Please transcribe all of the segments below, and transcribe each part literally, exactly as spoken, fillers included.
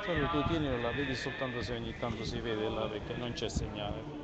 Però tu tienilo là, vedi soltanto se ogni tanto si vede là perché non c'è segnale.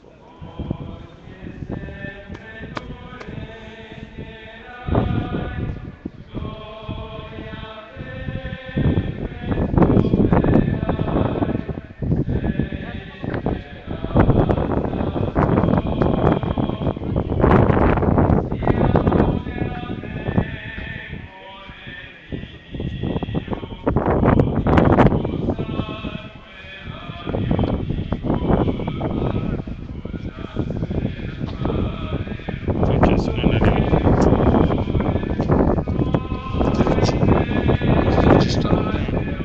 Successo nella riunione. Stai registrando?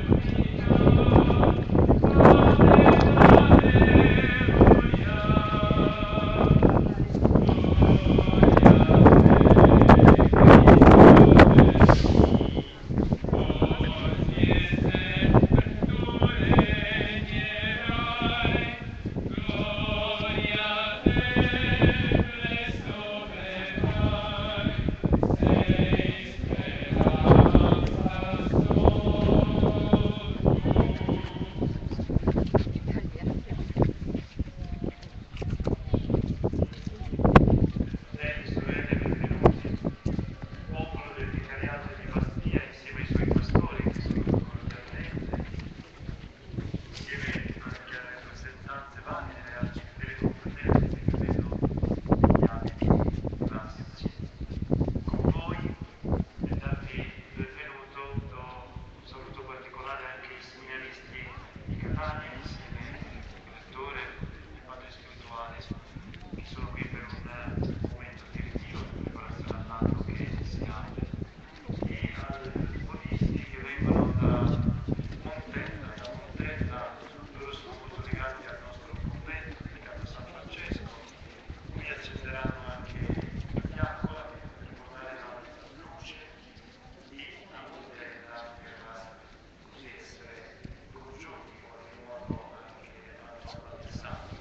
Fratelli, sorelle, benvenuti. Popolo del vicariato di Bastia insieme ai suoi pastori che saluto cordialmente, insieme anche alle rappresentanze varie e altri fedeli confraterni che vedo negli abiti classici. Con voi, nel darvi il benvenuto, do un saluto particolare anche ai seminaristi di Catania, insieme al rettore e padre spirituale, che sono qui per un momento di ritiro di preparazione all'anno che si apre, e ai modisti che vengono da Montella. Da Montella loro sono molto legati al nostro convento dedicato a San Francesco. Qui accenderanno anche la fiaccola per ricordare la luce, e a Montella per così essere congiunti in qualche modo anche alla parola del Santo,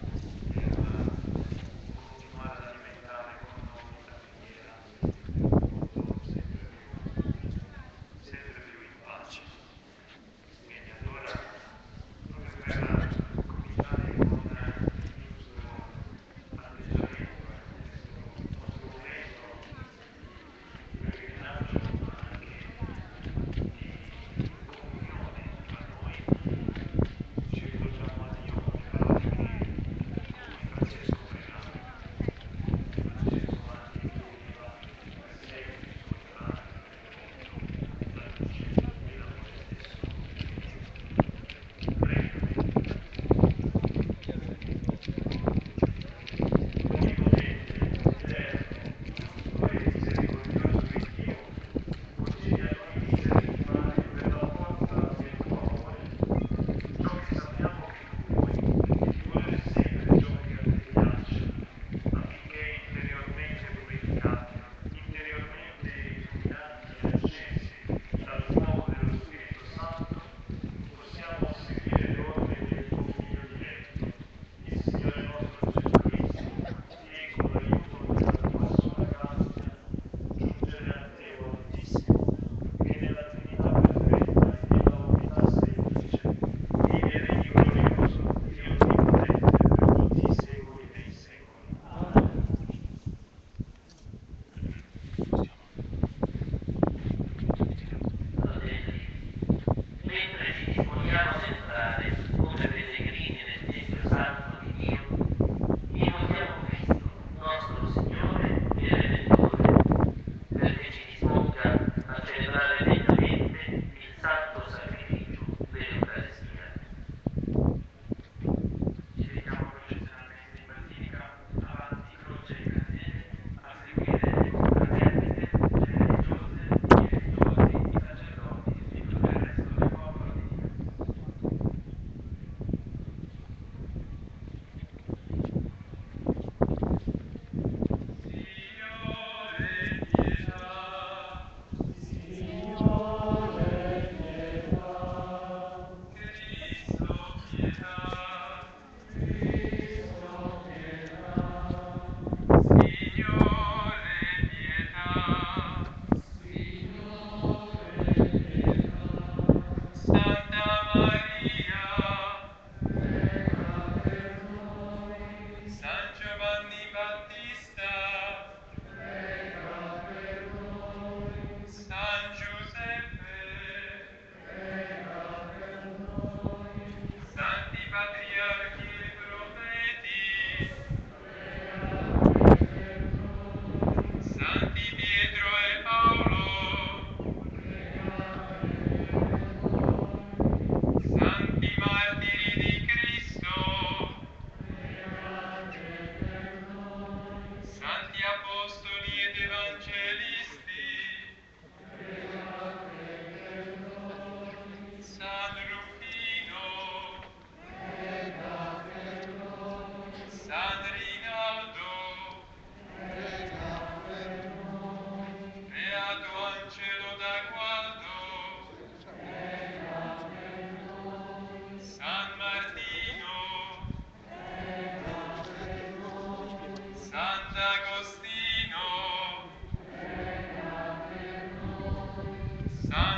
per continuare ad alimentare con noi la preghiera per un mondo sempre più, sempre più in pace. Bene, allora, proprio per cominciare con il giusto atteggiamento, ecco, questo nostro momento di pellegrinaggio, ma anche di comunione tra noi, ci rivolgiamo a Dio con le parole che con cui Francesco pregava. Francesco anche che vedeva per secoli sotterranei la luce e l'amore stesso di Cristo. Preghi con me. Onnipotente, eterno, giusto e misericordioso Dio, concedi a noi di vivere e di fare per la forza del tuo amore ciò che sappiamo che tu vuoi, e di volere sempre ciò che a te piace, affinché interiormente purificati, interiormente illuminati e accesi dal fuoco dello Spirito Santo, possiamo seguire le orme del tuo Figlio diletto, il Signore nostro Gesù Cristo, e con l'aiuto della tua sola grazia giungere a te, o Altissimo, che nella Trinità perfetta e nella unità semplice vive e regni glorioso e onnipotente per tutti i secoli dei secoli. Amen. Fratelli, mentre ci disponiamo ad entrare come pellegrini nel Tempio Santo di Dio, invochiamo Cristo, nostro Signore e Redentore, perché ci disponga a celebrare degnamente il santo sacrificio dell'Eucaristia. Ci rechiamo processionalmente in Basilica, avanti croce e candele, a seguire le confraternite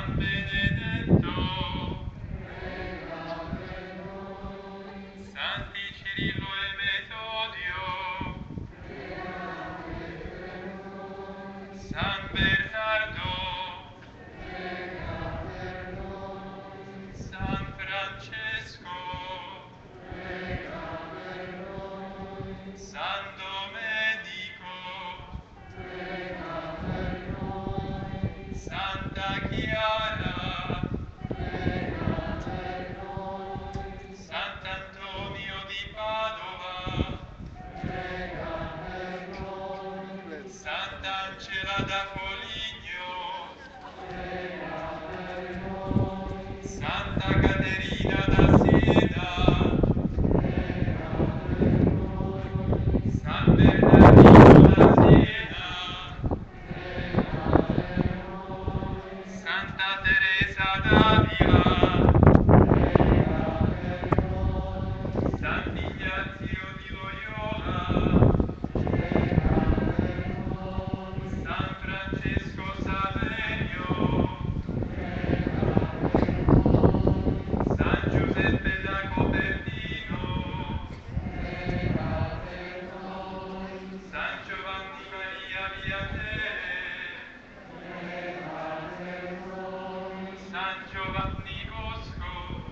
San Benedetto, Santi Cirillo e Metodio, San Bernardo, San Francesco, San Domenico, Santa Chiara, Sant'Antonio di Padova, Sant'Angela da Foligno, Santa Caterina da Siena, San Bernardino da Siena, Santa Teresa d'Avila, Sant'Ignazio di Loyola, San Francesco Saverio, San Giuseppe da Copernino, San Giovanni Maria Vianney, San Giovanni Bosco,